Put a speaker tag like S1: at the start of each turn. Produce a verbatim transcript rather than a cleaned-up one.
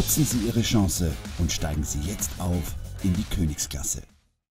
S1: Nutzen Sie Ihre Chance und steigen Sie jetzt auf in die Königsklasse.